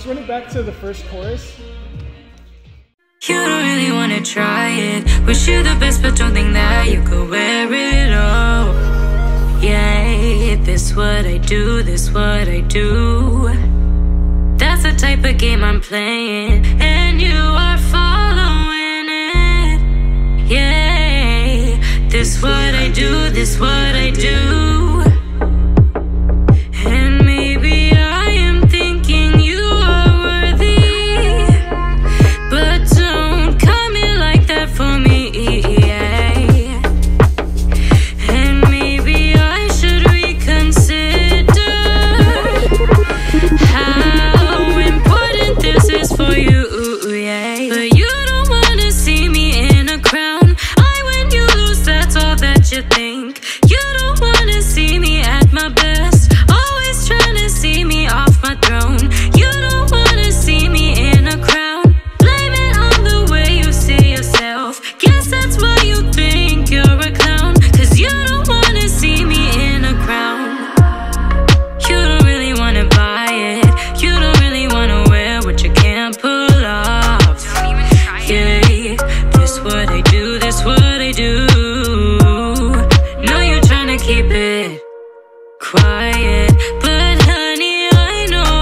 run it back to the first chorus. You don't really wanna try it. Wish you the best, but don't think that you could wear it all. Yeah, this what I do, this what I do. That's the type of game I'm playing, and you are following it. Yeah, this what I do, this what I do. And maybe I am thinking you are worthy, but don't come here like that for me. Yeah. And maybe I should reconsider how important this is for you. Yeah. But you don't wanna see me in a crown. When you lose, that's all that you think. You don't wanna see me at my best, always trying to see me off my throne. You don't wanna see me in a crown. Blame it on the way you see yourself. Guess that's why you think you're a clown, 'cause you don't wanna see me in a crown. You don't really wanna buy it. You don't really wanna wear what you can't pull off. Don't even try it. Yeah, this what I do, this what I do. Know you're trying to keep it quiet, but honey, I know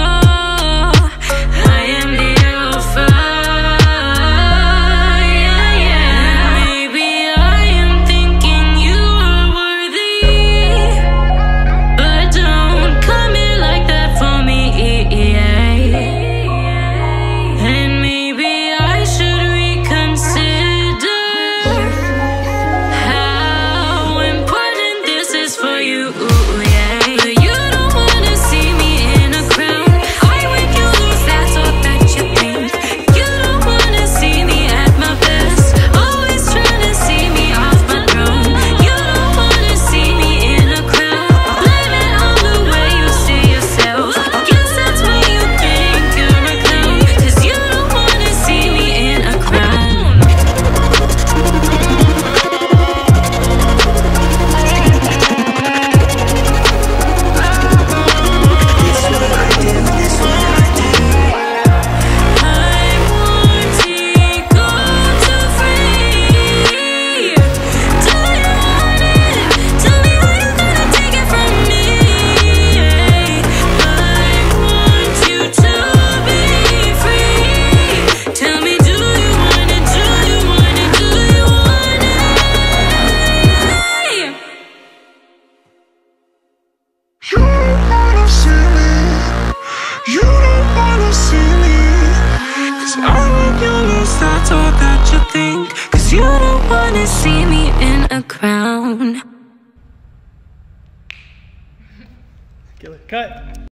I am the alpha. Yeah, yeah. Maybe I am thinking you are worthy, but don't come here like that for me. Yeah. And maybe I should reconsider how important this is for you. Yeah. But you don't wanna see me in a crown. When you lose, that's all that you think. You don't wanna see me at my best, always trying to see me off my throne. You don't wanna see me in a crown. Blame it on the way you see yourself. Guess that's why you think you're a clown, 'cause you don't wanna see me in a crown. That's all that you think, 'cause you don't wanna see me in a crown. Kill it. Cut.